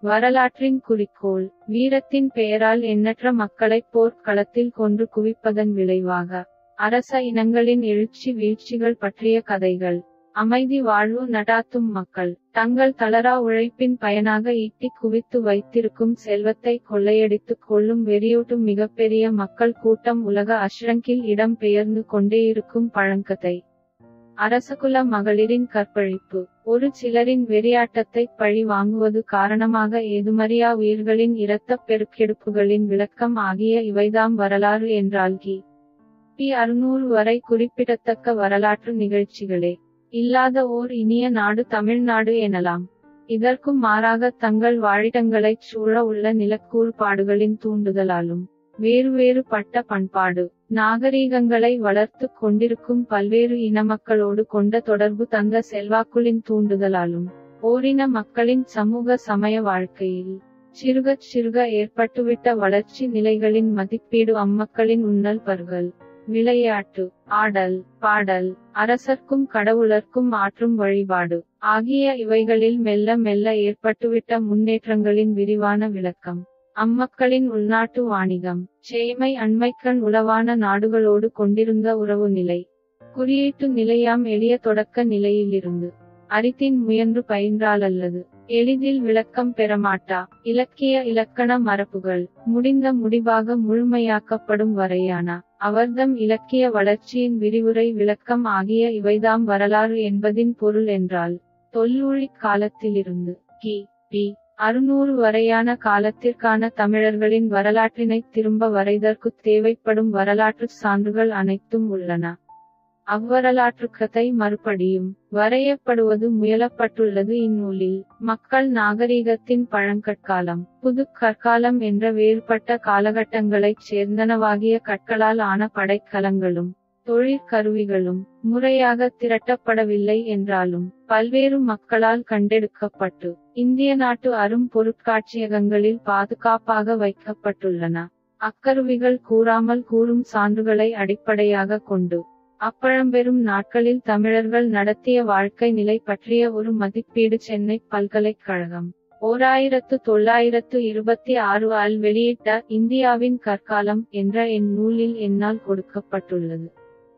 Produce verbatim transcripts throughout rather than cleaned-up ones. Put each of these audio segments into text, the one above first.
வரலாற்றின் குறிக்கோள் வீரத்தின் பெயரால் எண்ணற்ற மக்களை போர்க்களத்தில் கொன்று குவிப்பதன் விளைவாக அரச இனங்களின் எழுச்சி வீழ்ச்சிகள் பற்றிய கதைகள். அமைதி வாழ்வு நடாத்தும் மக்கள் தங்கள் தளரா உழைப்பின் பயனாக ஈட்டி குவித்து வைத்திருக்கும் செல்வத்தை கொள்ளையடித்துக் கொள்ளும் வெறியூட்டும் மிகப்பெரிய மக்கள் கூட்டம் உலக அஷ்ரங்கில் இடம் பெயர்ந்து கொண்டேயிருக்கும் பழங்கதை. அரசகுல மகளிரின் கற்பழிப்பு ஒரு சிலரின் வெறியாட்டத்தை பழி வாங்குவது காரணமாக ஏதுமறியா உயிர்களின் இரத்தப் பெருக்கெடுப்புகளின் விளக்கம் ஆகிய இவைதாம் வரலாறு என்றால் கி பி அறுநூறு வரை குறிப்பிடத்தக்க வரலாற்று நிகழ்ச்சிகளே இல்லாத ஓர் இனிய நாடு தமிழ்நாடு எனலாம். இதற்கும் மாறாக தங்கள் வாழிடங்களைச் சூழ உள்ள நிலக்கூறுபாடுகளின் தூண்டுதலாலும் வேறு வேறு பட்ட பண்பாடு நாகரீகங்களை வளர்த்து கொண்டிருக்கும் பல்வேறு இனமக்களோடு கொண்ட தொடர்பு தந்த செல்வாக்குளின் தூண்டுதலாலும் ஓரின மக்களின் சமூக சமய வாழ்க்கையில் சிறுகச் சிறுக ஏற்பட்டுவிட்ட வளர்ச்சி நிலைகளின் மதிப்பீடு அம்மக்களின் உண்ணல் பருகல் விளையாட்டு ஆடல் பாடல் அரசர்க்கும் கடவுளர்க்கும் ஆற்றும் வழிபாடு ஆகிய இவைகளில் மெல்ல மெல்ல ஏற்பட்டுவிட்ட முன்னேற்றங்களின் விரிவான விளக்கம். அம்மக்களின் உள்நாட்டு வாணிகம் சேமை அண்மைக்கண் உளவான நாடுகளோடு கொண்டிருந்த உறவு நிலை குறியீட்டு நிலையாம் எளிய தொடக்க நிலையிலிருந்து அரித்தின் முயன்று பயின்றாலல்லது எளிதில் விளக்கம் பெறமாட்டா இலக்கிய இலக்கண மரபுகள் முடிந்த முடிவாக முழுமையாக்கப்படும் வரையான அவர்தம் இலக்கிய வளர்ச்சியின் விரிவுரை விளக்கம் ஆகிய இவைதாம் வரலாறு என்பதின் பொருள் என்றால் தொல்லூழிக் காலத்திலிருந்து கி பி அறுநூறு வரையான காலத்திற்கான தமிழர்களின் வரலாற்றினை திரும்ப வரைதற்குத் தேவைப்படும் வரலாற்றுச் சான்றுகள் அனைத்தும் உள்ளன. அவ்வரலாற்று கதை மறுபடியும் வரையப்படுவது முயலப்பட்டுள்ளது இந்நூலில். மக்கள் நாகரிகத்தின் பழங்கற்காலம் புது கற்காலம் என்ற வேறுபட்ட காலகட்டங்களைச் சேர்ந்தனவாகிய கற்களால் ஆன படைக்கலங்களும் தொழிற்கருவிகளும் முறையாக திரட்டப்படவில்லை என்றாலும் பல்வேறு மக்களால் கண்டெடுக்கப்பட்டு இந்திய நாட்டு அரும் பொருட்காட்சியகங்களில் பாதுகாப்பாக வைக்கப்பட்டுள்ளன. அக்கருவிகள் கூறாமல் கூறும் சான்றுகளை அடிப்படையாக கொண்டு அப்பழம்பெரும் நாட்களில் தமிழர்கள் நடத்திய வாழ்க்கை நிலை பற்றிய ஒரு மதிப்பீடு சென்னை பல்கலைக்கழகம் ஓராயிரத்து தொள்ளாயிரத்து இருபத்தி ஆறு ஆல் வெளியிட்ட இந்தியாவின் கற்காலம் என்ற என் நூலில் என்னால் கொடுக்கப்பட்டுள்ளது.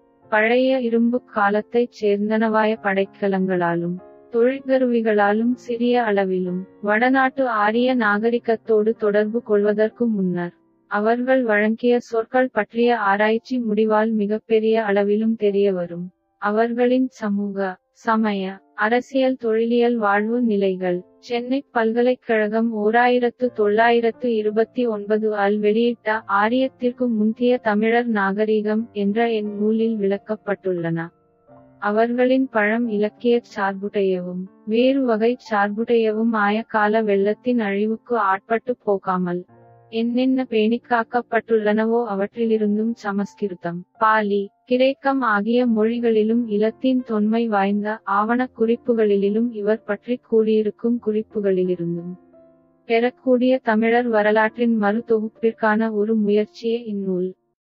பழைய இரும்பு காலத்தைச் சேர்ந்தனவாய படைக்கலங்களாலும் தொழிற்கருவிகளாலும் சிறிய அளவிலும் வடநாட்டு ஆரிய நாகரிகத்தோடு தொடர்பு கொள்வதற்கு முன்னர் அவர்கள் வழங்கிய சொற்கள் பற்றிய ஆராய்ச்சி முடிவால் மிகப்பெரிய அளவிலும் தெரியவரும். அவர்களின் சமூக சமய அரசியல் தொழிலியல் வாழ்வு நிலைகள் சென்னை பல்கலைக்கழகம் ஓராயிரத்து தொள்ளாயிரத்து இருபத்தி ஒன்பது ஆல் வெளியிட்ட ஆரியத்திற்கு முந்திய தமிழர் நாகரிகம் என்ற என் நூலில் விளக்கப்பட்டுள்ளன. அவர்களின் பழம் இலக்கியச் சார்புடையவும் வேறு வகை சார்புடையவும் ஆய கால வெள்ளத்தின் அழிவுக்கு ஆட்பட்டு போகாமல் என்னென்ன பேணிக்காக்கப்பட்டுள்ளனவோ அவற்றிலிருந்தும் சமஸ்கிருதம் பாலி கிரேக்கம் ஆகிய மொழிகளிலும் இலத்தீன் தொன்மை வாய்ந்த ஆவணக் குறிப்புகளிலும் இவர் பற்றி கூறியிருக்கும் குறிப்புகளிலிருந்தும் பெறக்கூடிய தமிழர் வரலாற்றின் மறு தொகுப்பிற்கான ஒரு முயற்சியே இந்நூல்.